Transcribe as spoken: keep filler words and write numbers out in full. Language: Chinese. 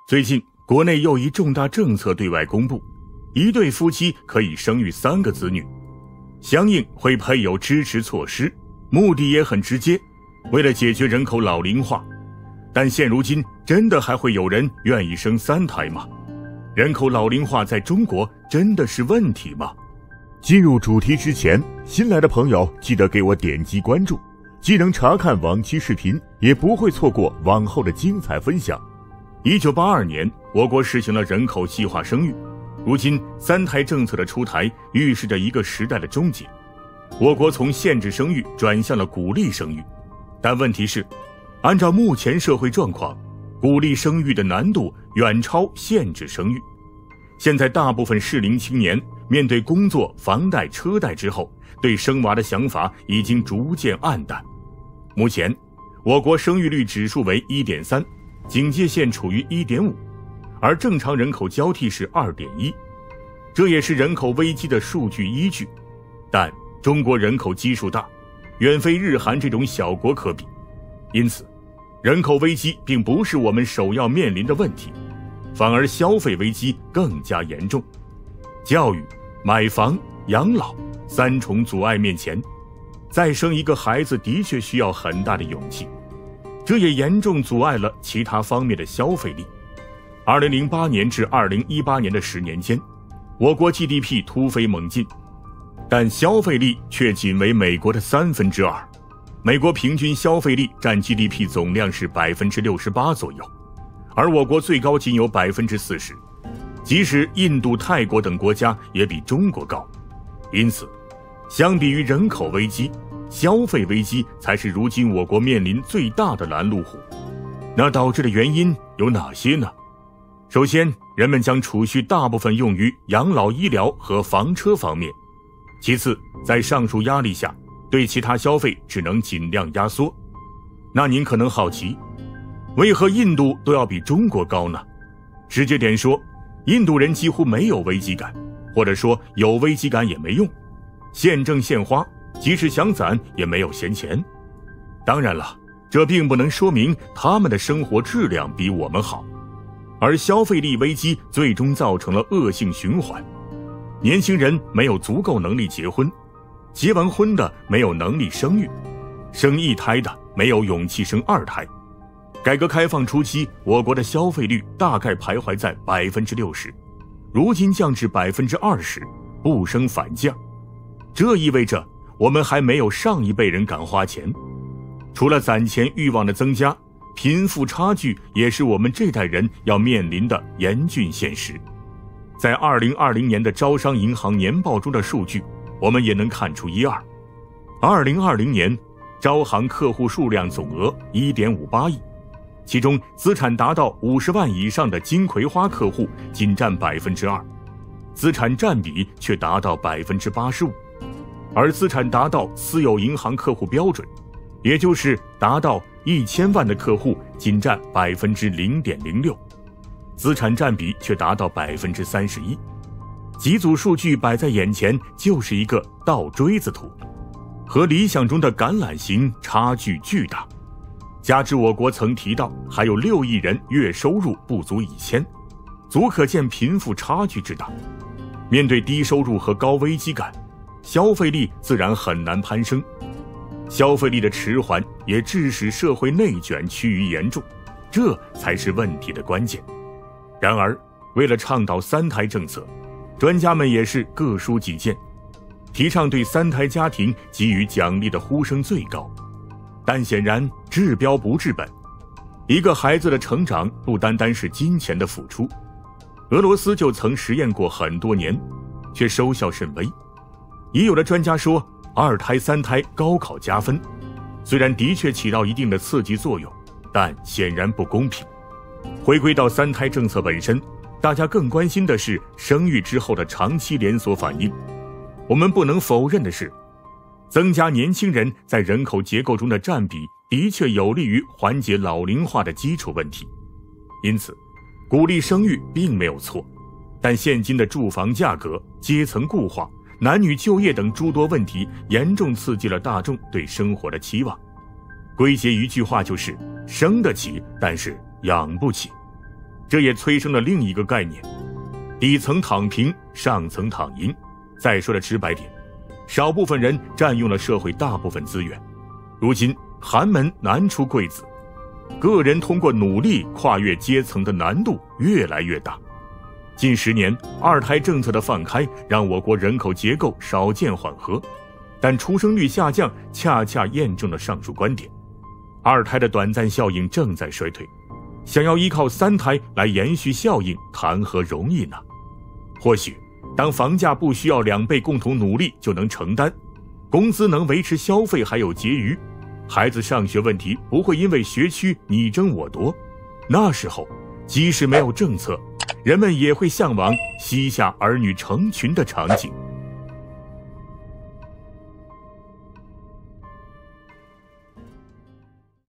最近国内又一重大政策对外公布，一对夫妻可以生育三个子女，相应会配有支持措施，目的也很直接，为了解决人口老龄化。但现如今真的还会有人愿意生三胎吗？人口老龄化在中国真的是问题吗？ 进入主题之前，新来的朋友记得给我点击关注，既能查看往期视频，也不会错过往后的精彩分享。 一九八二年，我国实行了人口计划生育，如今三胎政策的出台预示着一个时代的终结，我国从限制生育转向了鼓励生育。但问题是，按照目前社会状况，鼓励生育的难度远超限制生育。现在大部分适龄青年面对工作、房贷、车贷之后，对生娃的想法已经逐渐暗淡。目前我国生育率指数为 一点三， 警戒线处于 一点五， 而正常人口交替是 二点一， 这也是人口危机的数据依据。但中国人口基数大，远非日韩这种小国可比，因此人口危机并不是我们首要面临的问题，反而消费危机更加严重。教育、买房、养老三重阻碍面前，再生一个孩子的确需要很大的勇气，这也严重阻碍了其他方面的消费力。二零零八年至二零一八年的十年间，我国 G D P 突飞猛进，但消费力却仅为美国的三分之二。美国平均消费力占 G D P 总量是 百分之六十八 左右，而我国最高仅有 百分之四十， 即使印度、泰国等国家也比中国高。因此相比于人口危机，消费危机才是如今我国面临最大的拦路虎。那导致的原因有哪些呢？首先，人们将储蓄大部分用于养老、医疗和房车方面。其次，在上述压力下，对其他消费只能尽量压缩。那您可能好奇，为何印度都要比中国高呢？直接点说，印度人几乎没有危机感，或者说有危机感也没用，现挣现花，即使想攒也没有闲钱。当然了，这并不能说明他们的生活质量比我们好，而消费力危机最终造成了恶性循环。年轻人没有足够能力结婚，结完婚的没有能力生育，生一胎的没有勇气生二胎。改革开放初期，我国的消费率大概徘徊在 百分之六十， 如今降至 百分之二十， 不升反降。这意味着我们还没有上一辈人敢花钱。除了攒钱欲望的增加，贫富差距也是我们这代人要面临的严峻现实。在二零二零年的招商银行年报中的数据，我们也能看出一二。二零二零年招行客户数量总额 一点五八亿，其中资产达到五十万以上的金葵花客户仅占 百分之二， 资产占比却达到 百分之八十五， 而资产达到私有银行客户标准，也就是达到一千万的客户仅占 百分之零点零六， 资产占比却达到 百分之三十一。 几组数据摆在眼前，就是一个倒锥子图，和理想中的橄榄形差距巨大。加之我国曾提到还有六亿人月收入不足一千，足可见贫富差距之大。面对低收入和高危机感，消费力自然很难攀升。消费力的迟缓也致使社会内卷趋于严重，这才是问题的关键。然而，为了倡导三胎政策，专家们也是各抒己见，提倡对三胎家庭给予奖励的呼声最高。但显然治标不治本，一个孩子的成长不单单是金钱的付出。俄罗斯就曾实验过很多年，却收效甚微。也有的专家说，二胎三胎高考加分，虽然的确起到一定的刺激作用，但显然不公平。回归到三胎政策本身，大家更关心的是生育之后的长期连锁反应。我们不能否认的是，增加年轻人在人口结构中的占比的确有利于缓解老龄化的基础问题。因此，鼓励生育并没有错，但现今的住房价格、阶层固化、男女就业等诸多问题严重刺激了大众对生活的期望。归结一句话就是，生得起，但是养不起。 这也催生了另一个概念：底层躺平，上层躺赢。再说的直白点，少部分人占用了社会大部分资源。如今寒门难出贵子，个人通过努力跨越阶层的难度越来越大。近十年，二胎政策的放开让我国人口结构少见缓和，但出生率下降恰恰验证了上述观点。二胎的短暂效应正在衰退，想要依靠三胎来延续效应，谈何容易呢？或许当房价不需要两倍共同努力就能承担，工资能维持消费还有结余，孩子上学问题不会因为学区你争我夺，那时候即使没有政策，人们也会向往膝下儿女成群的场景。